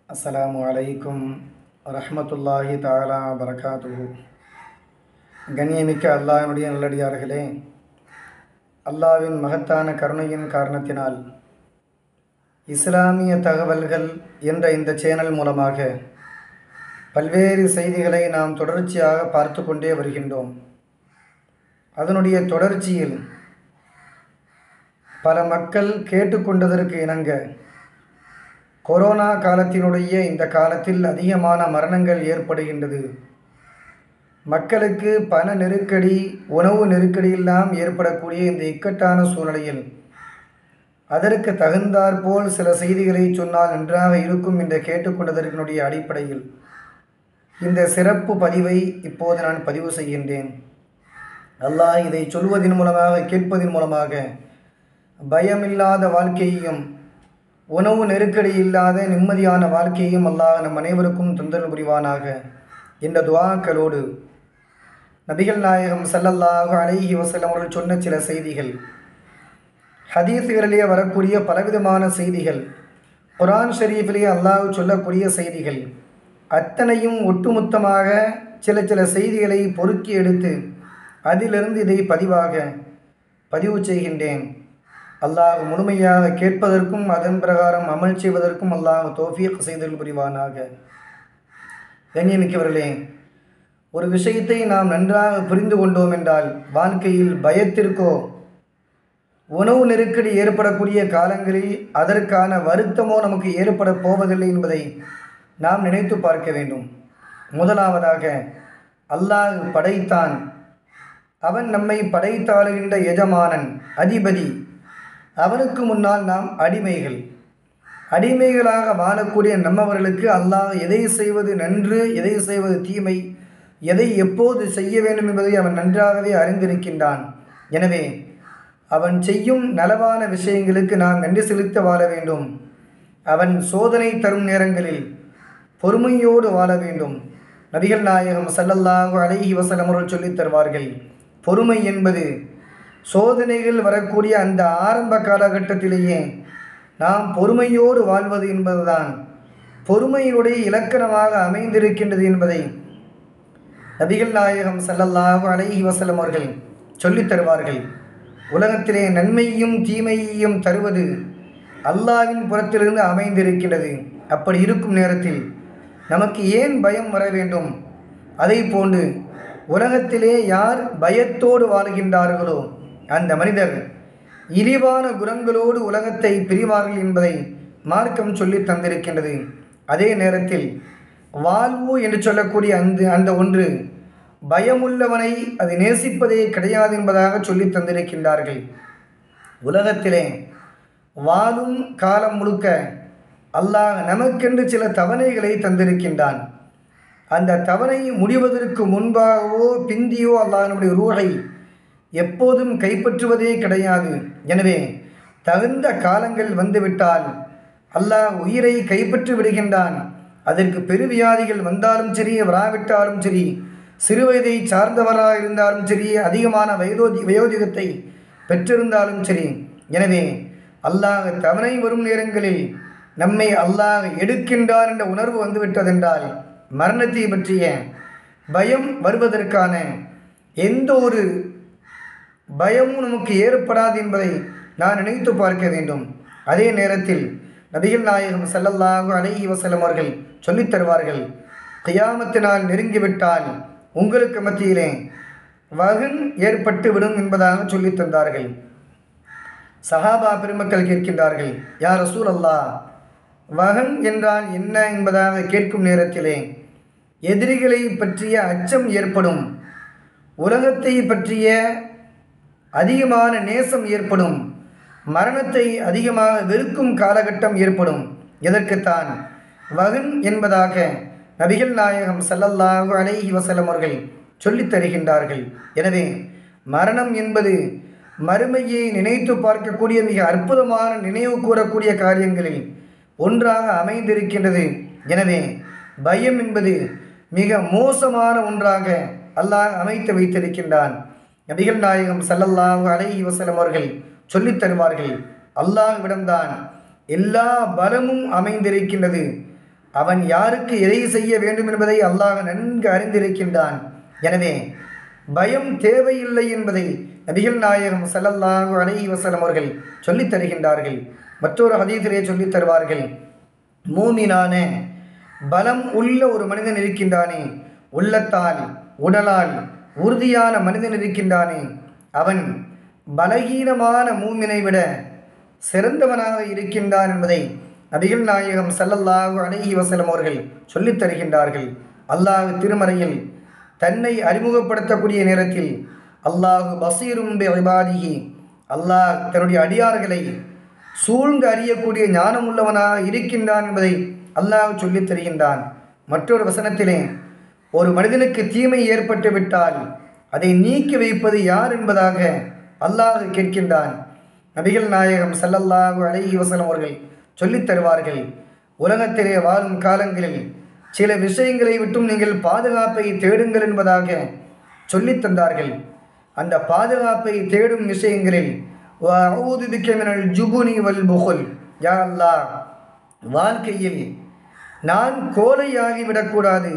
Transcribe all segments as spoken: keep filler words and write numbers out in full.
அஸ்ஸலாமு அலைக்கும் வரஹ்மத்துல்லாஹி தஆலா வபரகாத்துஹு. கண்ணியமிக்க அல்லாஹ்வினுடைய நல்லடியார்களே, அல்லாஹ்வின் மகத்தான கருணையின் காரணத்தினால் இஸ்லாமிய தகவல்கள் என்ற இந்த சேனல் மூலமாக பல்வேறு செய்திகளை நாம் தொடர்ச்சியாக பார்த்து கொண்டே வருகின்றோம். அதனுடைய தொடர்ச்சியில் பல மக்கள் கேட்டுக்கொண்டதற்கு இணங்க கொரோனா காலத்தினுடைய இந்த காலத்தில் அதிகமான மரணங்கள் ஏற்படுகின்றது. மக்களுக்கு பண நெருக்கடி, உணவு நெருக்கடியெல்லாம் ஏற்படக்கூடிய இந்த இக்கட்டான சூழ்நிலையில் அதற்கு தகுந்தாற்போல் சில செய்திகளை சொன்னால் நன்றாக இருக்கும் என்று கேட்டுக்கொண்டதற்கினுடைய அடிப்படையில் இந்த சிறப்பு பதிவை இப்போது நான் பதிவு செய்கின்றேன். அல்லாஹ் இதை சொல்வதன் மூலமாக, கேட்பதன் மூலமாக பயமில்லாத வாழ்க்கையையும் உணவு நெருக்கடி இல்லாத நிம்மதியான வாழ்க்கையும் அல்லாஹ் நம் அனைவருக்கும் தந்தல் புரிவானாக என்ற துஆக்களோடு நபிகள் நாயகம் ஸல்லல்லாஹு அலைஹி வஸல்லம் அவர்கள் சொன்ன சில செய்திகள், ஹதீஸ்களிலே வரக்கூடிய பலவிதமான செய்திகள், குர்ஆன் ஷரீஃபிலே அல்லாஹ் சொல்லக்கூடிய செய்திகள் அத்தனையும் ஒட்டுமொத்தமாக சில சில செய்திகளை பொறுக்கி எடுத்து அதிலிருந்து இதை பதிவாக பதிவு செய்கின்றேன். அல்லாஹ் முழுமையாக கேட்பதற்கும் அதன் பிரகாரம் அமல் செய்வதற்கும் அல்லாஹ் தௌஃபீக் செய்தல் புரிவானாக. கண்ணியமிக்கவர்களே, ஒரு விஷயத்தை நாம் நன்றாக புரிந்து கொண்டோம் என்றால் வாழ்க்கையில் பயத்திற்கோ உணவு நெருக்கடி ஏற்படக்கூடிய காலங்களில் அதற்கான வருத்தமோ நமக்கு ஏற்பட போவதில்லை என்பதை நாம் நினைத்து பார்க்க வேண்டும். முதலாவதாக, அல்லாஹ் படைத்தான். அவன் நம்மை படைத்தாளுகின்ற எஜமானன், அதிபதி. அவனுக்கு முன்னால் நாம் அடிமைகள். அடிமைகளாக வாழக்கூடிய நம்மவர்களுக்கு அல்லாஹ் எதை செய்வது நன்று, எதை செய்வது தீமை, எதை எப்போது செய்ய வேண்டும் என்பதை அவன் நன்றாகவே அறிந்திருக்கின்றான். எனவே அவன் செய்யும் நலவான விஷயங்களுக்கு நாம் நன்றி செலுத்த வாழ வேண்டும். அவன் சோதனை தரும் நேரங்களில் பொறுமையோடு வாழ வேண்டும். நபிகள் நாயகம் ஸல்லல்லாஹு அலைஹி வஸல்லம் அவர்கள் சொல்லித் தருவார்கள், பொறுமை என்பது சோதனைகள் வரக்கூடிய அந்த ஆரம்ப காலகட்டத்திலேயே நாம் பொறுமையோடு வாழ்வது என்பதுதான் பொறுமையினுடைய இலக்கணமாக அமைந்திருக்கின்றது என்பதை நபிகள் நாயகம் ஸல்லல்லாஹு அலைஹி வஸல்லம் அவர்கள் சொல்லித் தருவார்கள். உலகத்திலே நன்மையையும் தீமையையும் தருவது அல்லாஹ்வின் புறத்திலிருந்து அமைந்திருக்கின்றது. அப்படி இருக்கும் நேரத்தில் நமக்கு ஏன் பயம் வர வேண்டும்? அதை போன்று உலகத்திலே யார் பயத்தோடு வாழ்கின்றார்களோ அந்த மனிதர் இழிவான குணங்களோடு உலகத்தை பிரிவார்கள் என்பதை மார்க்கம் சொல்லி தந்திருக்கின்றது. அதே நேரத்தில் வாழ்வு என்று சொல்லக்கூடிய அந்த அந்த ஒன்று பயமுள்ளவனை அது நேசிப்பதே கிடையாது என்பதாக சொல்லி தந்திருக்கின்றார்கள். உலகத்திலே வாழும் காலம் முழுக்க அல்லாஹ் நமக்கென்று சில தவணைகளை தந்திருக்கின்றான். அந்த தவணை முடிவதற்கு முன்பாகவோ பிந்தியோ அல்லாஹ் நம்முடைய ரூஹை எப்போதும் கைப்பற்றுவதே கிடையாது. எனவே தகுந்த காலங்கள் வந்துவிட்டால் அல்லாஹ் உயிரை கைப்பற்றி விடுகின்றான். அதற்கு பெருவியாதிகள் வந்தாலும் சரி, வராவிட்டாலும் சரி, சிறுவயதை சார்ந்தவராக இருந்தாலும் சரி, அதிகமான வயோதி வயோதிகத்தை பெற்றிருந்தாலும் சரி. எனவே அல்லாஹ் தவணை வரும் நேரங்களில் நம்மை அல்லாஹ் எடுக்கின்றான் என்ற உணர்வு வந்துவிட்டதென்றால் மரணத்தை பற்றிய பயம் வருவதற்கான எந்த ஒரு பயமும் நமக்கு ஏற்படாது என்பதை நான் நினைத்து பார்க்க வேண்டும். அதே நேரத்தில் நபிகள் நாயகம் ஸல்லல்லாஹு அலைஹி வஸல்லம் அவர்கள் சொல்லித் தருவார்கள், கியாமத்து நாள் நெருங்கிவிட்டால் உங்களுக்கு மத்தியிலே வகன் ஏற்பட்டு விடும் என்பதாக சொல்லித் தந்தார்கள். சஹாபா பெருமக்கள் கேட்கின்றார்கள், யா ரசூல் அல்லாஹ், வகன் என்றால் என்ன என்பதாக கேட்கும் நேரத்திலே எதிரிகளை பற்றிய அச்சம் ஏற்படும், உலகத்தை பற்றிய அதிகமான நேசம் ஏற்படும், மரணத்தை அதிகமாக வெறுக்கும் காலகட்டம் ஏற்படும். எதற்குத்தான் வகன் என்பதாக நபிகள் நாயகம் ஸல்லல்லாஹு அலைஹி வஸல்லம் அவர்கள் சொல்லித் தருகின்றார்கள். எனவே மரணம் என்பது மறுமையை நினைத்து பார்க்கக்கூடிய மிக அற்புதமான நினைவு கூறக்கூடிய காரியங்களில் ஒன்றாக அமைந்திருக்கின்றது. எனவே பயம் என்பது மிக மோசமான ஒன்றாக அல்லாஹ் அமைத்து வைத்திருக்கின்றான். நபிகள் நாயகம் ஸல்லல்லாஹு அலைஹி வஸல்லம் அவர்கள் சொல்லித் தருவார்கள், அல்லாஹ்விடம்தான் எல்லா பலமும் அமைந்திருக்கின்றது. அவன் யாருக்கு எதை செய்ய வேண்டும் என்பதை அல்லாஹ் நன்கு அறிந்திருக்கின்றான். எனவே பயம் தேவையில்லை என்பதை நபிகள் நாயகம் ஸல்லல்லாஹு அலைஹி வஸல்லம் அவர்கள் சொல்லித் தருகின்றார்கள். மற்றொரு ஹதீஸிலே சொல்லித் தருவார்கள், மூமினான பலம் உள்ள ஒரு மனிதன் இருக்கின்றானே, உள்ளத்தால் உடலால் உறுதியான மனிதன் இருக்கின்றானே, அவன் பலகீனமான மூமினை விட சிறந்தவனாக இருக்கின்றான் என்பதை நபிகள் நாயகம் ஸல்லல்லாஹு அலைஹி வஸல்லம் அவர்கள் சொல்லித் தருகின்றார்கள். அல்லாஹ் திருமறையில் தன்னை அறிமுகப்படுத்தக்கூடிய நேரத்தில் அல்லாஹு பஸீரும் பி இபாதிஹி, அல்லாஹ் தன்னுடைய அடியார்களை சூழ்ந்து அறியக்கூடிய ஞானம் உள்ளவனாக இருக்கின்றான் என்பதை அல்லாஹ் சொல்லித் தருகின்றான். மற்றொரு வசனத்திலே ஒரு மனிதனுக்கு தீமை ஏற்பட்டு விட்டால் அதை நீக்கி வைப்பது யார் என்பதாக அல்லாஹ் கேட்கின்றான். நபிகள் நாயகம் ஸல்லல்லாஹு அலைஹி வஸல்லம் அவர்கள் சொல்லித் தருவார்கள், உலகத்திலே வாழும் காலங்களில் சில விஷயங்களை விட்டும் நீங்கள் பாதுகாப்பை தேடுங்கள் என்பதாக சொல்லித் தந்தார்கள். அந்த பாதுகாப்பை தேடும் விஷயங்களில் வஅஊது பிக மினல் ஜுபுனி வல் புகுல், யா அல்லாஹ், வாழ்க்கையில் நான் கோழையாகிவிடக்கூடாது,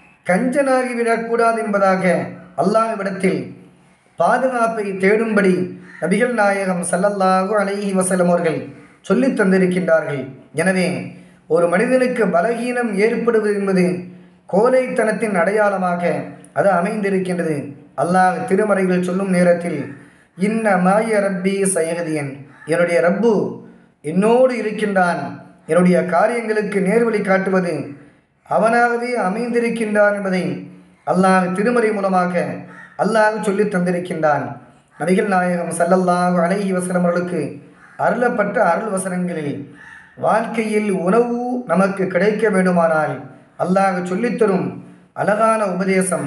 கஞ்சனாகிவிடக்கூடாது என்பதாக அல்லாஹ்விடத்தில் பாதுகாப்பை தேடும்படி நபிகள் நாயகம் ஸல்லல்லாஹு அலைஹி வஸல்லம் அவர்கள் சொல்லித் தந்திருக்கின்றார்கள். எனவே ஒரு மனிதனுக்கு பலகீனம் ஏற்படுவது என்பது கோழைத்தனத்தின் அடையாளமாக அது அமைந்திருக்கின்றது. அல்லாஹ் திருமறையில் சொல்லும் நேரத்தில், இன்ன மாய ரப்பி சயஹதியன், என்னுடைய ரப்பு என்னோடு இருக்கின்றான், என்னுடைய காரியங்களுக்கு நேர்வழி காட்டுவது அவனாகவே அமைந்திருக்கின்றான் என்பதை அல்லாஹ் திருமறை மூலமாக அல்லாஹ் சொல்லித் தந்திருக்கின்றான். நபிகள் நாயகம் ஸல்லல்லாஹு அலைஹி வஸல்லம் அவர்களுக்கு அருளப்பட்ட அருள் வசனங்களில் வாழ்க்கையில் உணவு நமக்கு கிடைக்க வேண்டுமானால் அல்லாஹ் சொல்லித்தரும் அழகான உபதேசம்,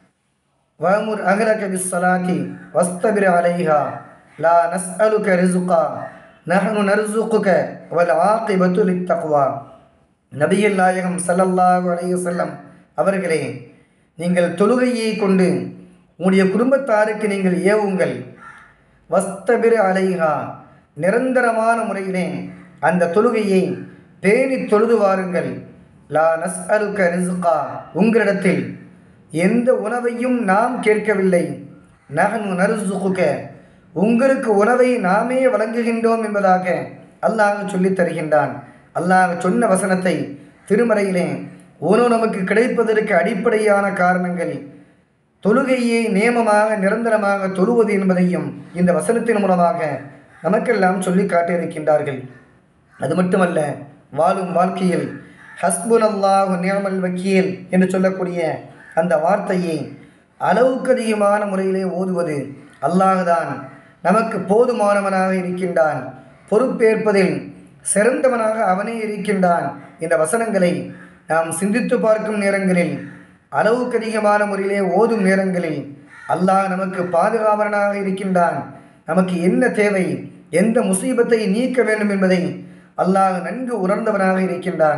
வஅமுர் அஹ்லக பிஸ்ஸலாத்தி வஸ்தபிர் அலைஹா லா நஸ்அலுக ரிஸ்கா நஹ்னு நர்சுகுக வல் ஆகிபத்து லித்தக்வா. நபிகள் நாயகம் ஸல்லல்லாஹு அலைஹி வஸல்லம் அவர்களே, நீங்கள் தொழுகையை கொண்டு உங்களுடைய குடும்பத்தாருக்கு நீங்கள் ஏவுங்கள், வஸ்தபிர் அலைஹா, நிரந்தரமான முறையிலே அந்த தொழுகையை பேணி தொழுது வாருங்கள், லா நஸ்அலுக ரிஸ்கா, உங்களிடத்தில் எந்த உணவையும் நாம் கேட்கவில்லை, நஹ்னு நர்சுகுக, உங்களுக்கு உணவை நாமே வழங்குகின்றோம் என்பதாக அல்லாஹ் சொல்லித் தருகின்றான். அல்லாஹ் சொன்ன வசனத்தை திருமறையிலே உணவு நமக்கு கிடைப்பதற்கு அடிப்படையான காரணங்கள் தொழுகையை நியமமாக நிரந்தரமாக தொழுவது என்பதையும் இந்த வசனத்தின் மூலமாக நமக்கெல்லாம் சொல்லி காட்டியிருக்கின்றார்கள். அது மட்டுமல்ல, வாழும் வாழ்க்கையில் ஹஸ்புனல்லாஹு நிஅமல் வக்கீல் என்று சொல்லக்கூடிய அந்த வார்த்தையை அளவுக்கு அதிகமான முறையிலே ஓதுவது, அல்லாஹ்தான் நமக்கு போதுமானவனாக இருக்கின்றான், பொறுப்பேற்பதில் சிறந்தவனாக அவனே இருக்கின்றான் என்ற வசனங்களை நாம் சிந்தித்து பார்க்கும் நேரங்களில், அளவுக்கு அதிகமான முறையிலே ஓதும் நேரங்களில் அல்லாஹ் நமக்கு பாதுகாவலனாக இருக்கின்றான், நமக்கு என்ன தேவை, எந்த முசீபத்தை நீக்க வேண்டும் என்பதை அல்லாஹ் நன்கு உணர்ந்தவனாக இருக்கின்றான்.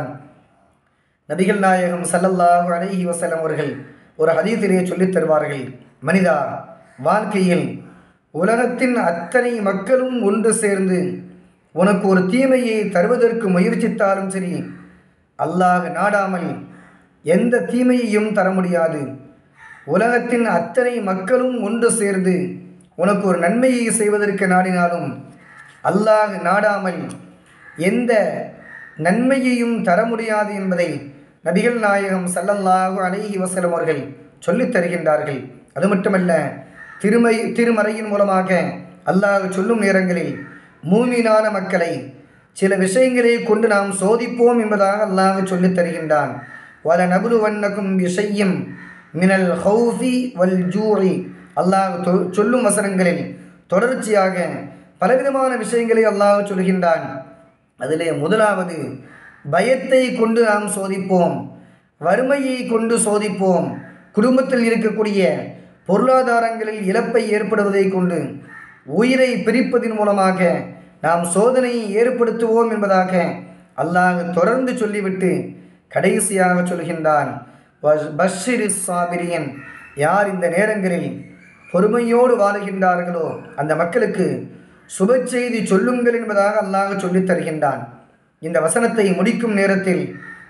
நபிகள் நாயகம் ஸல்லல்லாஹு அலைஹி வஸல்லம் அவர்கள் ஒரு ஹதீஸிலே சொல்லித் தருவார்கள், மனிதா, வாழ்க்கையில் உலகத்தின் அத்தனை மக்களும் ஒன்று சேர்ந்து உனக்கு ஒரு தீமையை தருவதற்கு முயற்சித்தாலும் சரி, அல்லாஹ் நாடாமல் எந்த தீமையையும் தர முடியாது. உலகத்தின் அத்தனை மக்களும் ஒன்று சேர்ந்து உனக்கு ஒரு நன்மையை செய்வதற்கு நாடினாலும் அல்லாஹ் நாடாமல் எந்த நன்மையையும் தர முடியாது என்பதை நபிகள் நாயகம் ஸல்லல்லாஹு அலைஹி வஸல்லம் அவர்கள் சொல்லித் தருகின்றார்கள். அது மட்டுமல்ல, திருமை திருமறையின் மூலமாக அல்லாஹ் சொல்லும் நேரங்களில் மூமினான மக்களை சில விஷயங்களை கொண்டு நாம் சோதிப்போம் என்பதாக அல்லாஹ் சொல்லித் தருகின்றான். வல நபுலுவன்னக்கும் பிஷையும் மினல் ஹௌஃபி வல் ஜூஇ, அல்லாஹ் சொல்லும் வசனங்களில் தொடர்ச்சியாக பலவிதமான விஷயங்களை அல்லாஹ் சொல்கின்றான். அதிலே முதலாவது, பயத்தை கொண்டு நாம் சோதிப்போம், வறுமையை கொண்டு சோதிப்போம், குடும்பத்தில் இருக்கக்கூடிய பொருளாதாரங்களில் இழப்பை ஏற்படுவதை கொண்டு உயிரை பிரிப்பதன் மூலமாக நாம் சோதனையை ஏற்படுத்துவோம் என்பதாக அல்லாஹ் தொடர்ந்து சொல்லிவிட்டு கடைசியாக சொல்கின்றான், பஷ்ஷிரி சாபிரியன், யார் இந்த நேரங்களில் பொறுமையோடு வாழுகின்றார்களோ அந்த மக்களுக்கு சுப செய்தி சொல்லுங்கள் என்பதாக அல்லாஹ் சொல்லித் தருகின்றான். இந்த வசனத்தை முடிக்கும் நேரத்தில்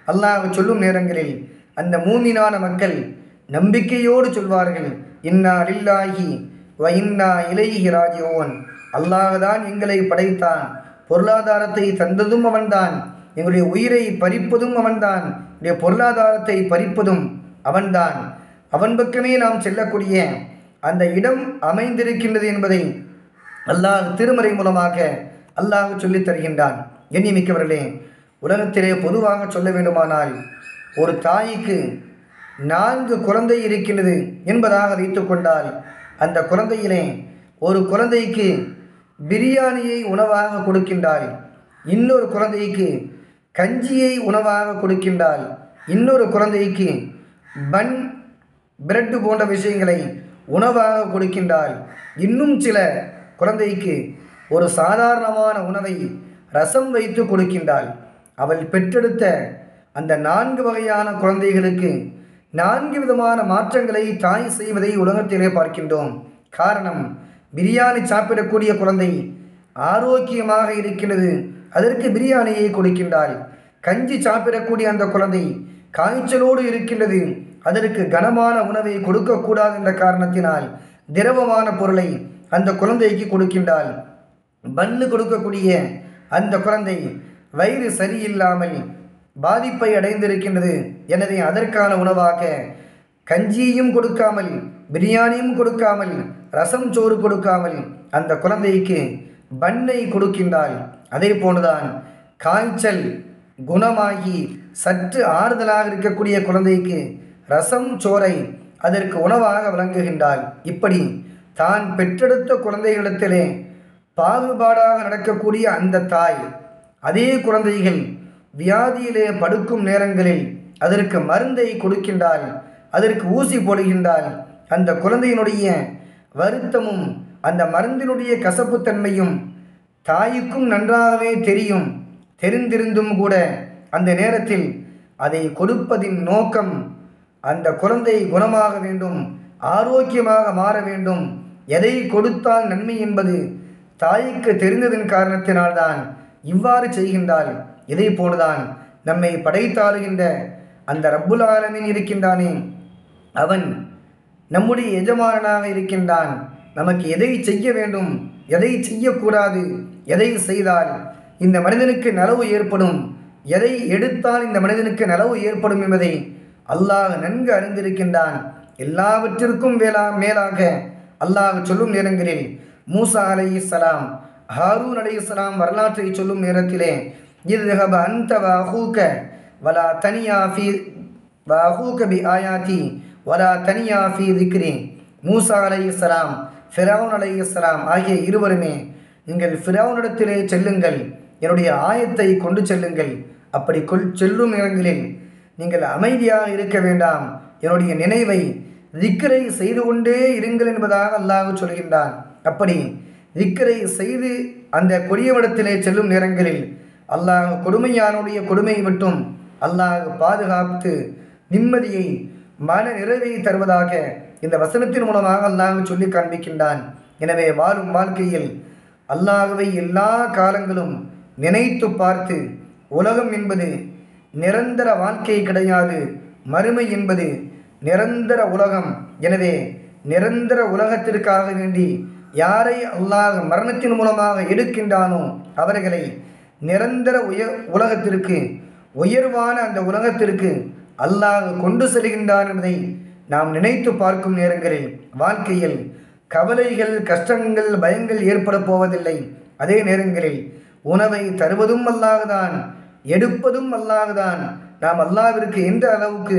அல்லாஹ் சொல்லும் நேரங்களில் அந்த மூமினான மக்கள் நம்பிக்கையோடு சொல்வார்கள், இன்னா லில்லாஹி வ இன்னா இலைஹி ராஜிஊன். அல்லாஹ் தான் எங்களை படைத்தான், பொருளாதாரத்தை தந்ததும் அவன்தான், எங்களுடைய உயிரை பறிப்பதும் அவன்தான், எங்களுடைய பொருளாதாரத்தை பறிப்பதும் அவன்தான், அவன் பக்கமே நாம் செல்லக்கூடிய அந்த இடம் அமைந்திருக்கின்றது என்பதை அல்லாஹ் திருமறை மூலமாக அல்லாஹ் சொல்லித் தருகின்றான். எண்ணிமிக்கவர்களே, உலகத்திலே பொதுவாக சொல்ல வேண்டுமானால் ஒரு தாய்க்கு நான்கு குழந்தை இருக்கின்றது என்பதாக வைத்துக்கொண்டால், அந்த குழந்தையிலே ஒரு குழந்தைக்கு பிரியாணியை உணவாக கொடுக்கின்றாள், இன்னொரு குழந்தைக்கு கஞ்சியை உணவாக கொடுக்கின்றாள், இன்னொரு குழந்தைக்கு பன் பிரெட் போன்ற விஷயங்களை உணவாக கொடுக்கின்றாள், இன்னும் சில குழந்தைக்கு ஒரு சாதாரணமான உணவை ரசம் வைத்து கொடுக்கின்றாள். அவள் பெற்றெடுத்த அந்த நான்கு வகையான குழந்தைகளுக்கு நான்கு விதமான மாற்றங்களை தாய் செய்வதை உலகத்திலே பார்க்கின்றோம். காரணம், பிரியாணி சாப்பிடக்கூடிய குழந்தை ஆரோக்கியமாக இருக்கின்றது, அதற்கு பிரியாணியை கொடுக்கின்றாள். கஞ்சி சாப்பிடக்கூடிய அந்த குழந்தை காய்ச்சலோடு இருக்கின்றது, அதற்கு கனமான உணவை கொடுக்கக்கூடாது என்ற காரணத்தினால் திரவமான பொருளை அந்த குழந்தைக்கு கொடுக்கின்றாள். பன்னு கொடுக்கக்கூடிய அந்த குழந்தை வயிறு சரியில்லாமல் பாதிப்பை அடைந்திருக்கின்றது, எனவே அதற்கான உணவாக கஞ்சியும் கொடுக்காமல் பிரியாணியும் கொடுக்காமல் ரசம் சோறு கொடுக்காமல் அந்த குழந்தைக்கு பண்ணை கொடுக்கின்றாள். அதே போன்றுதான் காய்ச்சல் குணமாகி சற்று ஆறுதலாக இருக்கக்கூடிய குழந்தைக்கு ரசம் சோறை அதற்கு உணவாக வழங்குகின்றாள். இப்படி தான் பெற்றெடுத்த குழந்தைகளிடத்திலே பாகுபாடாக நடக்கக்கூடிய அந்த தாய் அதே குழந்தைகள் வியாதியிலே படுக்கும் நேரங்களில் அதற்கு மருந்தை கொடுக்கின்றாள், அதற்கு ஊசி போடுகின்றாள். அந்த குழந்தையினுடைய வருத்தமும் அந்த மருந்தினுடைய கசப்புத்தன்மையும் தாய்க்கும் நன்றாகவே தெரியும். தெரிந்திருந்தும் கூட அந்த நேரத்தில் அதை கொடுப்பதின் நோக்கம் அந்த குழந்தை குணமாக வேண்டும், ஆரோக்கியமாக மாற வேண்டும். எதை கொடுத்தால் நன்மை என்பது தாய்க்கு தெரிந்ததன் காரணத்தினால்தான் இவ்வாறு செய்கின்றாள். இதை போலதான் நம்மை படைத்தாளுகின்ற அந்த ரப்புல் ஆலமீன் இருக்கின்றானே, அவன் நம்முடைய எஜமானனாக இருக்கின்றான். நமக்கு எதை செய்ய வேண்டும், எதை செய்யக்கூடாது, எதை செய்தால் இந்த மனிதனுக்கு நலவு ஏற்படும், எதை எடுத்தால் இந்த மனிதனுக்கு நலவு ஏற்படும் என்பதை அல்லாஹ் நன்கு அறிந்திருக்கின்றான். எல்லாவற்றிற்கும் வேளா மேலாக அல்லாஹ் சொல்லும் நேரங்களில் மூசா அலைஹிஸ்ஸலாம் ஹாரூன் அலைஹிஸ்ஸலாம் வரலாற்றை சொல்லும் நேரத்திலே இத்ஹப அன்த வ அஹூக வலா தனியா ஃபீ வ அஹூக பி ஆயாதி வலா தனியா ஃபீ திக்ரி. மூசா அலைஹிஸ்ஸலாம் ஃபிரௌன் அலைஹிஸ்ஸலாம் ஆகிய இருவருமே, நீங்கள் ஃபிரௌனிடத்திலே செல்லுங்கள், என்னுடைய ஆயத்தை கொண்டு செல்லுங்கள். அப்படி கொள் செல்லும் நேரங்களில் நீங்கள் அமைதியாக இருக்க வேண்டாம், என்னுடைய நினைவை திக்ரை செய்து கொண்டே இருங்கள் என்பதாக அல்லாஹ் சொல்கின்றான். அப்படி திக்ரை செய்து அந்த கொடியவிடத்திலே செல்லும் நேரங்களில் அல்லாஹ் கொடுமையானுடைய கொடுமையை விட்டும் அல்லாஹ் பாதுகாத்து நிம்மதியை மன நிறைவை தருவதாக இந்த வசனத்தின் மூலமாக அல்லாஹ் சொல்லி காண்பிக்கின்றான். எனவே வாழும் வாழ்க்கையில் அல்லாஹ்வை எல்லா காலங்களும் நினைத்து பார்த்து, உலகம் என்பது நிரந்தர வாழ்க்கை கிடையாது, மறுமை என்பது நிரந்தர உலகம். எனவே நிரந்தர உலகத்திற்காக வேண்டி யாரை அல்லாஹ் மரணத்தின் மூலமாக எடுக்கின்றானோ அவர்களை நிரந்தர உயர் உலகத்திற்கு, உயர்வான அந்த உலகத்திற்கு அல்லாஹ் கொண்டு செல்கின்றான் என்பதை நாம் நினைத்து பார்க்கும் நேரங்களில் வாழ்க்கையில் கவலைகள், கஷ்டங்கள், பயங்கள் ஏற்பட போவதில்லை. அதே நேரங்களில் உணவை தருவதும் அல்லாஹ்தான், எடுப்பதும் அல்லாஹ்தான். நாம் அல்லாஹ்விற்கு எந்த அளவுக்கு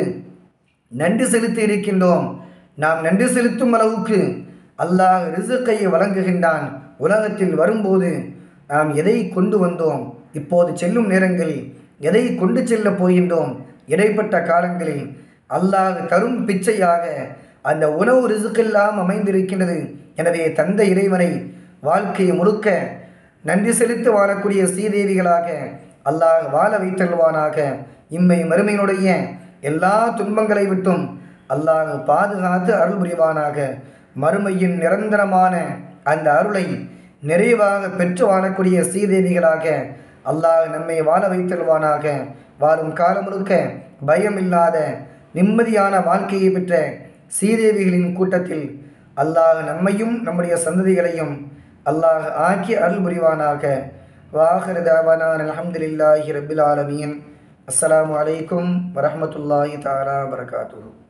நன்றி செலுத்தி இருக்கின்றோம், நாம் நன்றி செலுத்தும் அளவுக்கு அல்லாஹ் ரிசுக்கை வழங்குகின்றான். உலகத்தில் வரும்போது நாம் எதை கொண்டு வந்தோம், இப்போது செல்லும் நேரங்களில் எதை கொண்டு செல்ல போகின்றோம், இடைப்பட்ட காலங்களில் அல்லாஹ் தரும் பிச்சையாக அந்த உணவு ரிசுக்கெல்லாம் அமைந்திருக்கின்றது. எனவே தந்த இறைவனை வாழ்க்கையை முழுக்க நன்றி செலுத்தி வாழக்கூடிய ஸ்ரீதேவிகளாக அல்லாஹ் வாழ வைத்தல்வானாக. இம்மை மறுமையினுடைய எல்லா துன்பங்களை விட்டும் அல்லாஹ் பாதுகாத்து அருள் புரிவானாக. மறுமையின் நிரந்தரமான அந்த அருளை நிறைவாக பெற்று வாழக்கூடிய ஸ்ரீதேவிகளாக அல்லாஹ் நம்மை வாழ வைத்தல்வானாக. வாழும் காலம் முழுக்க பயம் இல்லாத நிம்மதியான வாழ்க்கையை பெற்ற சீதேவிகளின் கூட்டத்தில் அல்லாஹ் நம்மையும் நம்முடைய சந்ததிகளையும் அல்லாஹ் ஆக்கி அருள் புரிவானாக. வாஹிரு தஅவானா அல்ஹம்துலில்லாஹி ரப்பில் ஆலமீன். அஸ்ஸலாமு அலைக்கும் வரஹ்மத்துல்லாஹி தஆலா வபரகாத்துஹு.